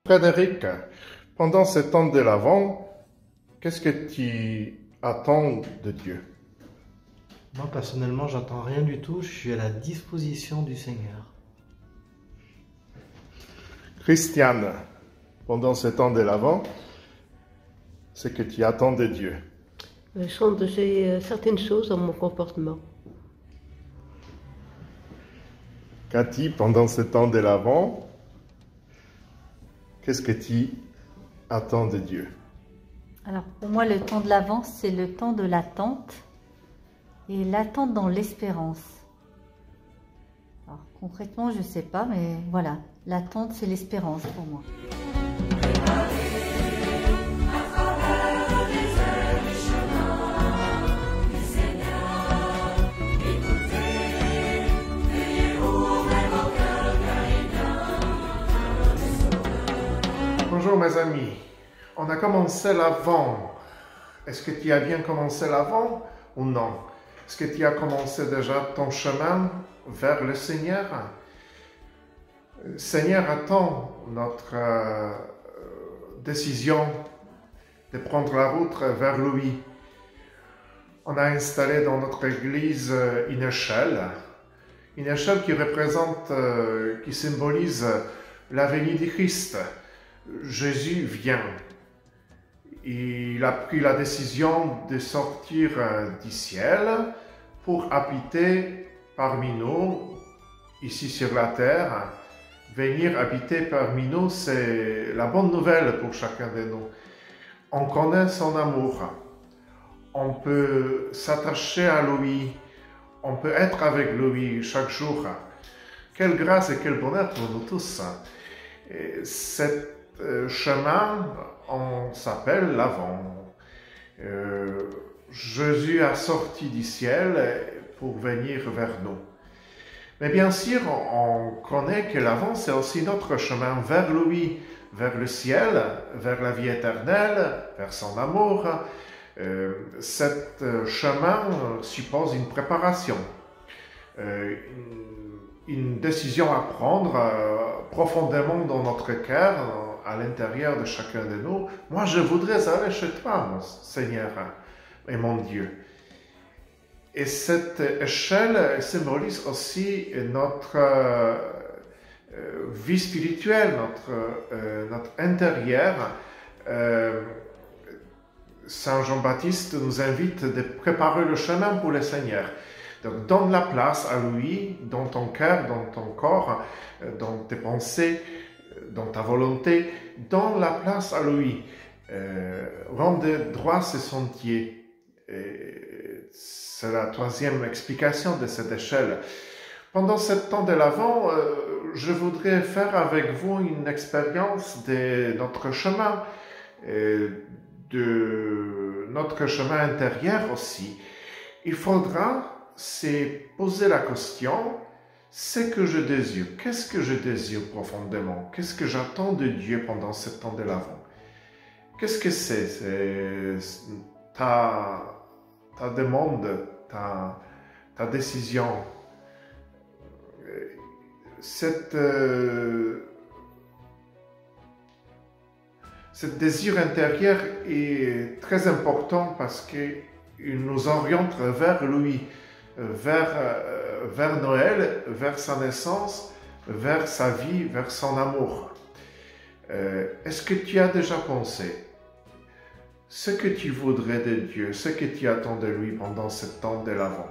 Frédéric, pendant ce temps de l'Avent, qu'est-ce que tu attends de Dieu? Moi, personnellement, j'attends rien du tout. Je suis à la disposition du Seigneur. Christiane, pendant ce temps de l'Avent, c'est que tu attends de Dieu. Changer certaines choses dans mon comportement. Cathy, pendant ce temps de l'Avent, qu'est-ce que tu attends de Dieu? Alors pour moi, le temps de l'Avent, c'est le temps de l'attente et l'attente dans l'espérance. Alors concrètement, je ne sais pas, mais voilà, l'attente, c'est l'espérance pour moi. Bonjour mes amis, on a commencé l'Avent. Est-ce que tu as bien commencé l'Avent ou non? Est-ce que tu as commencé déjà ton chemin vers le Seigneur? Le Seigneur attend notre décision de prendre la route vers lui. On a installé dans notre église une échelle qui représente, qui symbolise la venue du Christ. Jésus vient. Il a pris la décision de sortir du ciel pour habiter parmi nous, ici sur la terre. Venir habiter parmi nous, c'est la bonne nouvelle pour chacun de nous. On connaît son amour. On peut s'attacher à lui. On peut être avec lui chaque jour. Quelle grâce et quel bonheur pour nous tous. Et cet chemin, on s'appelle l'Avent. Jésus a sorti du ciel pour venir vers nous. Mais bien sûr, on connaît que l'Avent, c'est aussi notre chemin vers lui, vers le ciel, vers la vie éternelle, vers son amour. Cet chemin suppose une préparation, une décision à prendre profondément dans notre cœur, à l'intérieur de chacun de nous. Moi, je voudrais aller chez toi, mon Seigneur et mon Dieu. Et cette échelle symbolise aussi notre vie spirituelle, notre intérieur. Saint Jean-Baptiste nous invite de préparer le chemin pour le Seigneur. Donc, donne la place à lui, dans ton cœur, dans ton corps, dans tes pensées, dans ta volonté. Donne la place à lui. Rendre droit ses sentiers. C'est la troisième explication de cette échelle. Pendant ce temps de l'Avent, je voudrais faire avec vous une expérience de notre chemin, de notre chemin intérieur aussi. Il faudra se poser la question, c'est que je désire? Qu'est-ce que je désire profondément? Qu'est-ce que j'attends de Dieu pendant ce temps de l'Avent? Qu'est-ce que c'est? C'est ta demande, ta décision. Cette désir intérieur est très important parce qu'il nous oriente vers lui, vers Noël, vers sa naissance, vers sa vie, vers son amour. Est-ce que tu as déjà pensé ce que tu voudrais de Dieu, ce que tu attends de lui pendant ce temps de l'Avent?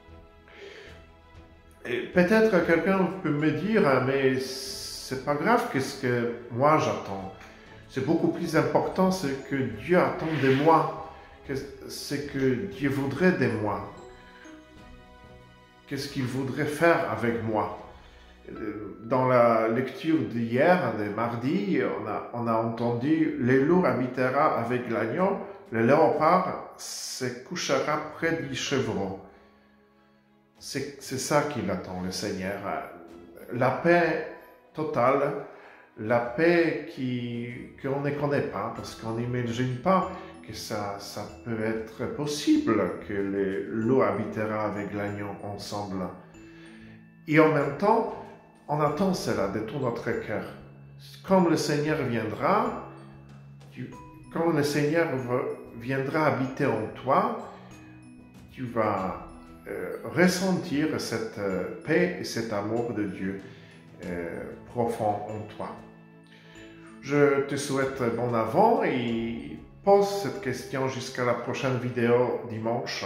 Et peut-être quelqu'un peut me dire, mais c'est pas grave, qu'est-ce que moi j'attends? C'est beaucoup plus important ce que Dieu attend de moi, ce que Dieu voudrait de moi. Qu'est-ce qu'il voudrait faire avec moi? Dans la lecture d'hier, de mardi, on a entendu « Le loup habitera avec l'agneau, le léopard se couchera près du chevreau ». C'est ça qu'il attend, le Seigneur. La paix totale, la paix qu'on ne connaît pas, parce qu'on n'imagine pas que ça peut être possible, que le loup habitera avec l'agneau ensemble. Et en même temps, on attend cela de tout notre cœur. Quand le Seigneur viendra, quand le Seigneur viendra habiter en toi, tu vas ressentir cette paix et cet amour de Dieu profond en toi. Je te souhaite bon avant et pose cette question jusqu'à la prochaine vidéo dimanche.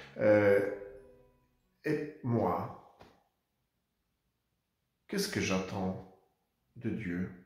Et moi, qu'est-ce que j'attends de Dieu?